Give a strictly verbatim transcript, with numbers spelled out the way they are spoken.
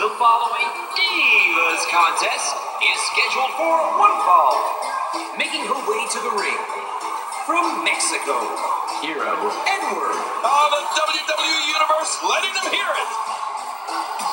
The following Divas contest is scheduled for one fall. Making her way to the ring, from Mexico, Hero Edward. Oh, the W W E Universe, letting them hear it.